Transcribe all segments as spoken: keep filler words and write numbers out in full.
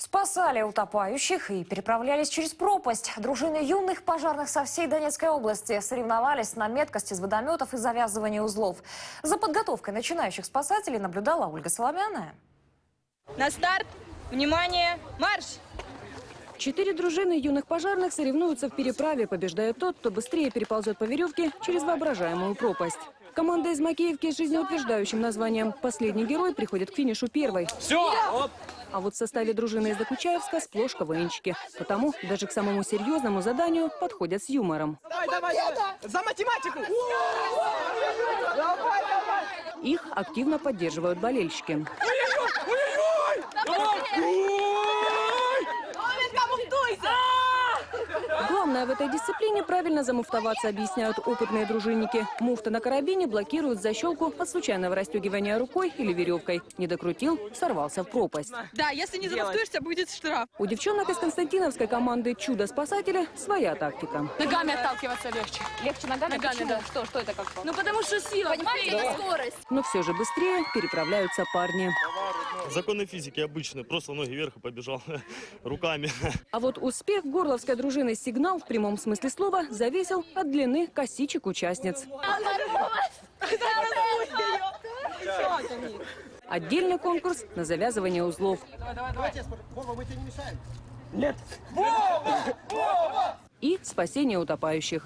Спасали утопающих и переправлялись через пропасть. Дружины юных пожарных со всей Донецкой области соревновались на меткость из водометов и завязывание узлов. За подготовкой начинающих спасателей наблюдала Ольга Соломяная. На старт! Внимание! Марш! Четыре дружины юных пожарных соревнуются в переправе. Побеждает тот, кто быстрее переползет по веревке через воображаемую пропасть. Команда из Макеевки с жизнеутверждающим названием «Последний герой» приходит к финишу первой. Все! А вот в составе дружины из Докучаевска сплошь КВНщики. Потому даже к самому серьезному заданию подходят с юмором. Давай, давай, давай. За математику! Давай, давай! Их активно поддерживают болельщики. Главное в этой дисциплине правильно замуфтоваться, объясняют опытные дружинники. Муфта на карабине блокирует защелку от случайного расстегивания рукой или веревкой. Не докрутил, сорвался в пропасть. Да, если не замуфтуешься, будет штраф. У девчонок из константиновской команды «Чудо-спасатели» своя тактика. Ногами отталкиваться легче. Легче ногами? Ногами, Почему? да. Что, что это как? Ну потому что сила, понимаете, это скорость. Но все же быстрее переправляются парни. Законы физики обычные. Просто ноги вверх и побежал руками. А вот успех горловской дружины «Сигнал» в прямом смысле слова зависел от длины косичек участниц. Отдельный конкурс на завязывание узлов. Нет! И спасение утопающих.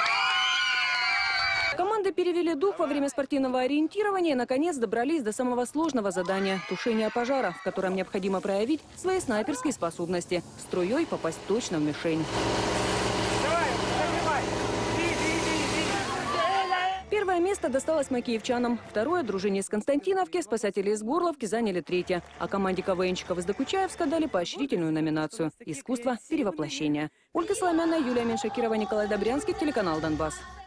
Команды перевели дух во время спортивного ориентирования и, наконец, добрались до самого сложного задания – тушения пожара, в котором необходимо проявить свои снайперские способности – струей попасть точно в мишень. Первое место досталось макеевчанам. Второе – дружине из Константиновки, спасатели из Горловки заняли третье. А команде КВНщиков из Докучаевска дали поощрительную номинацию – «Искусство перевоплощения». Ольга Соломяная, Юлия Меньшакирова, Николай Добрянский, телеканал «Донбасс».